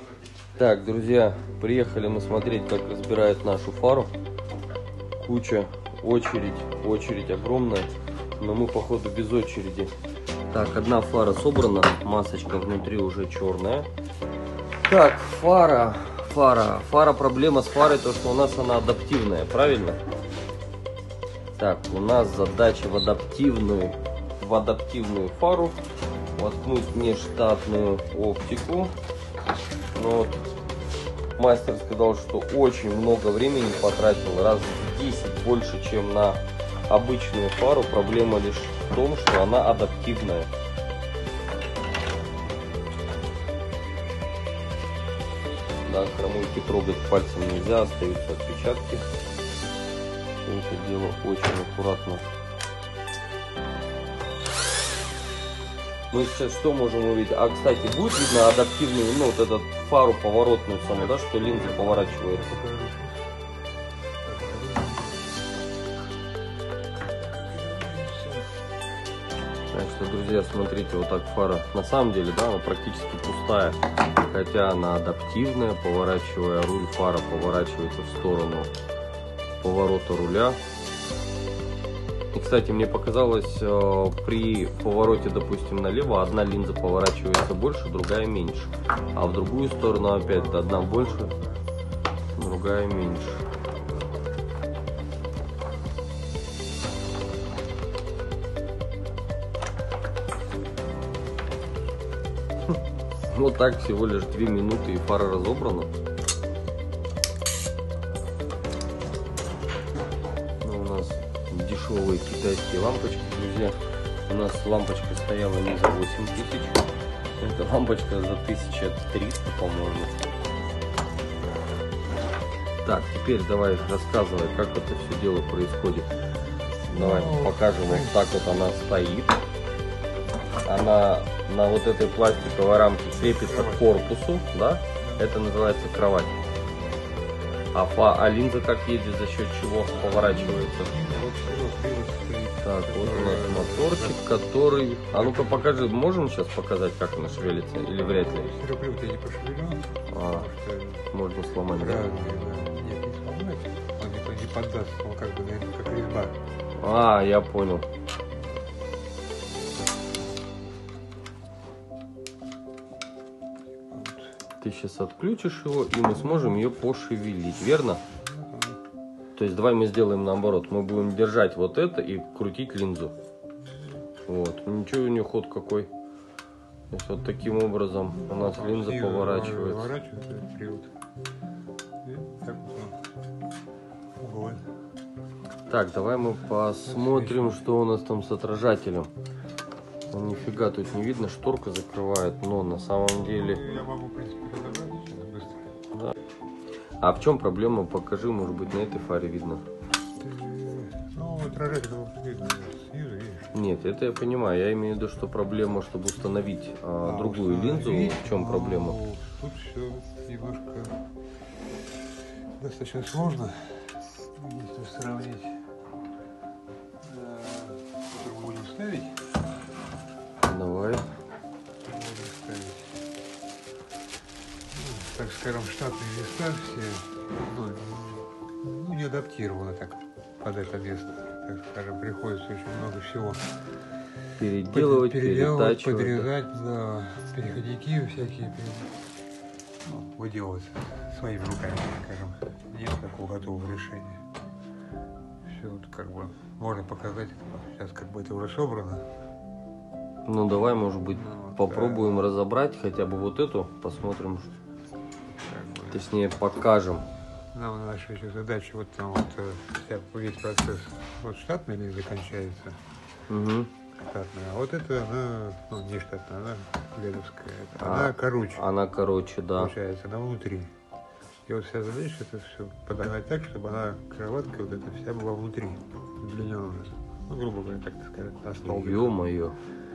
Так, друзья, приехали мы смотреть, как разбирают нашу фару. Куча, очередь огромная, но мы походу без очереди. Так, одна фара собрана, масочка внутри уже черная. Так, фара, проблема с фарой, то что у нас она адаптивная, правильно? Так, у нас задача в адаптивную фару воткнуть нештатную оптику. Но вот мастер сказал, что очень много времени потратил, раз в 10 больше, чем на обычную фару. Проблема лишь в том, что она адаптивная. Да, хромойки трогать пальцем нельзя, остаются отпечатки. Все это дело очень аккуратно. Мы сейчас что можем увидеть? А, кстати, будет видно адаптивную, ну, вот эту фару поворотную саму, да, что линза поворачивается? Так что, друзья, смотрите, вот так фара. На самом деле, да, она практически пустая. Хотя она адаптивная, поворачивая руль, фара поворачивается в сторону поворота руля. И, кстати, мне показалось, при повороте, допустим, налево одна линза поворачивается больше, другая меньше. А в другую сторону опять одна больше, другая меньше. Вот так всего лишь 2 минуты и фара разобрана. Дешевые китайские лампочки, друзья. У нас лампочка стояла не за 8000, это лампочка за 1300, по-моему. Так, теперь давай рассказывай, как это все дело происходит. Давай покажем. Вот так вот она стоит. Она на вот этой пластиковой рамке крепится к корпусу, да? Это называется кровать. А линза как едет, за счет чего поворачивается? Так, вот у нас моторчик, который... А ну-ка покажи, можем сейчас показать, как она шевелится? Или вряд ли? Сероплюк я не пошевелю. Можно сломать, да? Нет, не сломать. Он не поддаст, он как бы, наверное, как резьба. А, я понял. Ты сейчас отключишь его, и мы сможем ее пошевелить, верно? То есть давай мы сделаем наоборот. Мы будем держать вот это и крутить линзу. Вот. Ничего, у нее ход какой. То есть вот таким образом у нас линза поворачивается. Так, давай мы посмотрим, что у нас там с отражателем. Нифига тут не видно, шторка закрывает, но на самом деле... Я могу, в принципе, разобрать быстро. Да. А в чем проблема? Покажи, может быть, на этой фаре видно. Ну, отражатель видно снизу, видишь? Нет, это я понимаю. Я имею в виду, что проблема, чтобы установить другую линзу. В чем проблема? Тут все немножко достаточно сложно. Если сравнить, который будем ставить. Давай. Так скажем, штатные места все не адаптированы так под это место. Так скажем, приходится очень много всего Переделывать, перетачивать, подрезать, да, переходники всякие, выделывать своими руками, скажем. Нет такого готового решения. Все вот как бы можно показать. Сейчас как бы это уже собрано. Ну давай, может быть, попробуем разобрать хотя бы вот эту, посмотрим, точнее покажем. Нам наша еще задача, вот там вот весь процесс, вот штатная линза кончается, штатная, а вот это она, не штатная, она ледовская, она короче. Она короче, да. Получается, она внутри. И вот вся задача это все подогнать так, чтобы она, кроватка вот эта вся была внутри, удлиненная. Ну, грубо говоря, так сказать, на столбик. Ё-моё.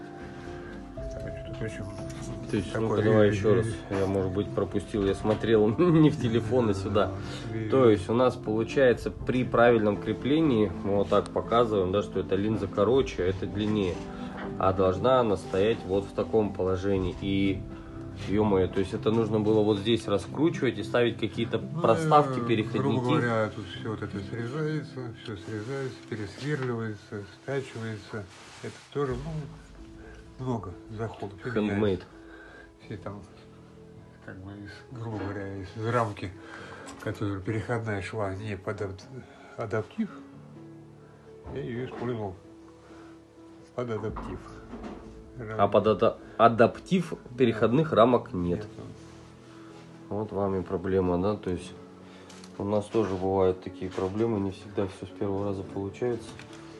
То есть, ну-ка, давай еще раз. Я, может быть, пропустил. Я смотрел не в телефон, а сюда. То есть, у нас получается при правильном креплении, мы вот так показываем, да, что эта линза короче, а это длиннее. А должна она стоять вот в таком положении. И Ё-моё, то есть это нужно было вот здесь раскручивать и ставить какие-то проставки, переходники. Грубо говоря, тут все вот это срезается, пересверливается, стачивается. Это тоже, много заходов. Handmade. Все там, как бы, грубо говоря, из рамки, которая переходная шла не под адаптив, я ее использовал под адаптив. А под адаптив переходных рамок нет. Вот вам и проблема, да, то есть у нас тоже бывают такие проблемы, не всегда все с первого раза получается.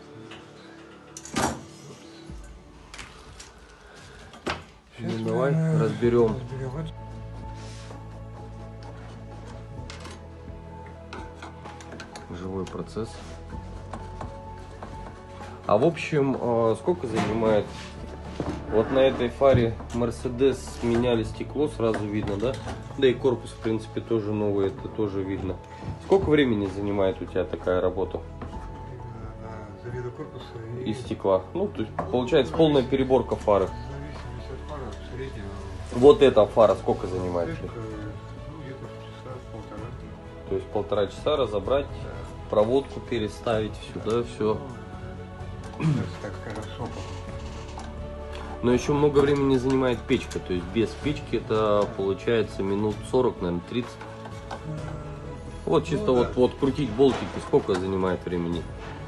Ну, давай разберем. Живой процесс. А в общем, сколько занимает? Вот на этой фаре Mercedes меняли стекло, сразу видно, да? Да и корпус, в принципе, тоже новый, это тоже видно. Сколько времени занимает у тебя такая работа? Замену корпуса и стекла. Ну, то есть, получается, полная переборка фары. В зависимости от фары, в среднем. Вот эта фара сколько занимает? Где-то часа-полтора. То есть 1,5 часа разобрать, проводку переставить сюда, все. Так скажем, сопом. Но еще много времени занимает печка, то есть без печки это получается минут 40, наверное, 30. Вот чисто вот крутить болтики, сколько занимает времени?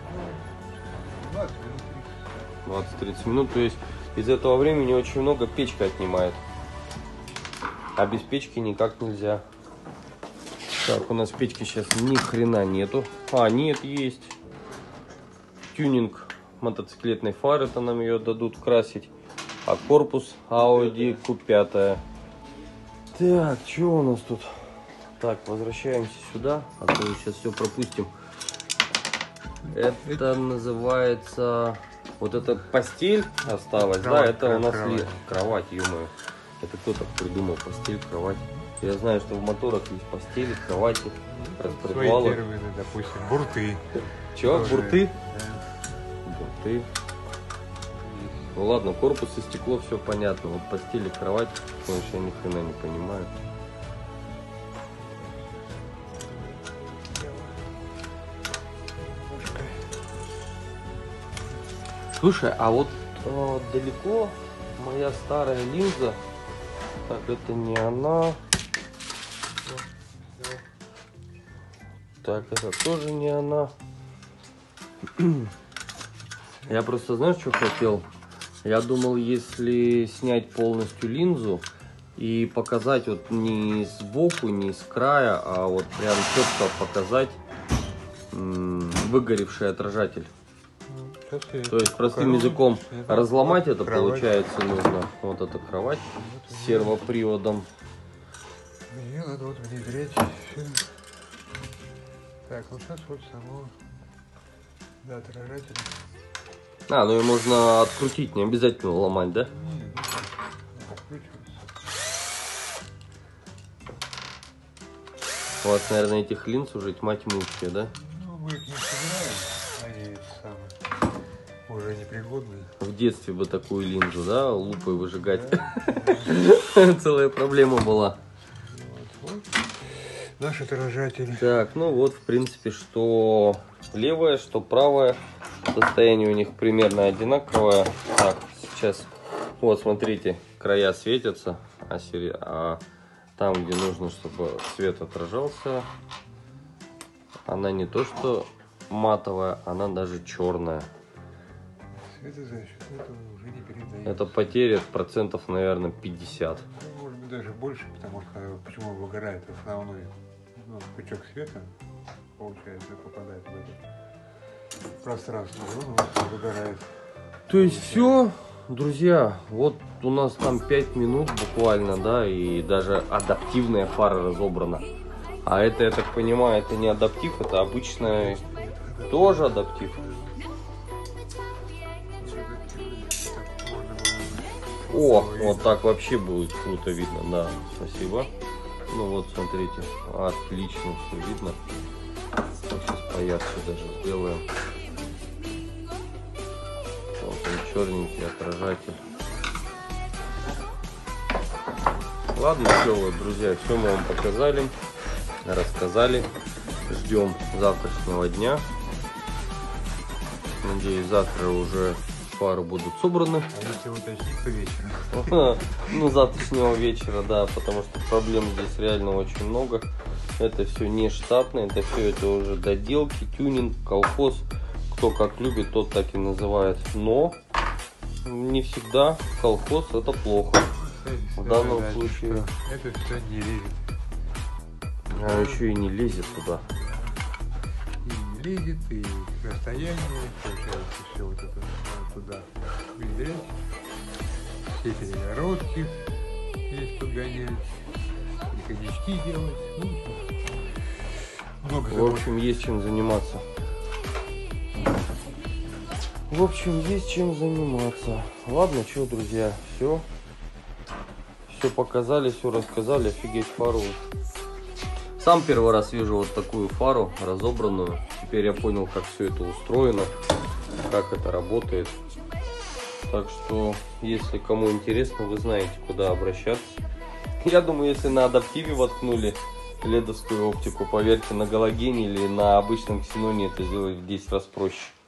20-30 минут, то есть из этого времени очень много печка отнимает. А без печки никак нельзя. Так, у нас печки сейчас ни хрена нету. А, нет, есть. Тюнинг мотоциклетной фары, это нам ее дадут красить. А корпус Audi Q5. Так, что у нас тут? Так, возвращаемся сюда, а то сейчас все пропустим. Это называется... Вот эта постель осталась, кровать, да, это у нас кровать, ё-моё. Это кто так придумал, постель, кровать? Я знаю, что в моторах есть постели, кровати, распредвалы. Свои термины, допустим, бурты. Чего, бурты? Бурты. Ну ладно, корпус и стекло, все понятно. Вот постель и кровать, потому что я ни хрена не понимаю. Слушай, а вот далеко моя старая линза. Так, это не она. Так, это тоже не она. Я просто, знаешь, что хотел? Я думал, если снять полностью линзу и показать вот не сбоку, не с края, а вот прям четко показать выгоревший отражатель. То есть простым языком разломать это кровать. Получается нужно. Вот эта кровать с сервоприводом. Ее надо вот внедрять. Так, ну сейчас вот само отражатель. А, ну ее можно открутить, не обязательно ломать, да? Нет, откручивается. У вас, наверное, этих линз уже тьма тьмущая, да? Ну, мы их не собираем, они уже непригодные. В детстве бы такую линзу, да, лупой выжигать. Целая проблема была. Вот. Наш отражатель. Так, ну вот, в принципе, что левое, что правое. Состояние у них примерно одинаковое. Так, сейчас, вот, смотрите, края светятся, а там, где нужно, чтобы свет отражался, она не то что матовая, она даже черная. Светозащита этого уже не передается. Это потеря процентов, наверное, 50. Ну, может быть, даже больше, потому что почему выгорает основной пучок света, получается, попадает в это пространство, он выгорает. То есть все, друзья, вот у нас там 5 минут буквально, да, и даже адаптивная фара разобрана. А это, я так понимаю, это не адаптив, это обычный тоже адаптив. О, вот так вообще будет круто видно, да, спасибо. Ну вот, смотрите, отлично все видно. Сейчас поярче даже сделаем. Вот он, черненький отражатель. Ладно, все, вот, друзья, все мы вам показали, рассказали. Ждем завтрашнего дня. Надеюсь, завтра уже фары будут собраны. А если уточнить, то вечером. Ну, завтрашнего вечера, да, потому что проблем здесь реально очень много. Это все не штатное, это все это уже доделки, тюнинг, колхоз. Кто как любит, тот так и называет. Но не всегда колхоз это плохо. В данном случае. Это все не лезет. А еще и не лезет туда. И не лезет, и расстояние, получается, все вот это туда внедрять. Все перегородки здесь подгонять, и коньячки делать. Ну, много В общем, есть чем заниматься. В общем, есть чем заниматься. Ладно, что, друзья, все показали, все рассказали. Офигеть, фару. Сам первый раз вижу вот такую фару разобранную. Теперь я понял, как все это устроено, как это работает. Так что, если кому интересно, вы знаете, куда обращаться. Я думаю, если на адаптиве воткнули ледовскую оптику, поверьте, на галогене или на обычном ксеноне это сделать в 10 раз проще.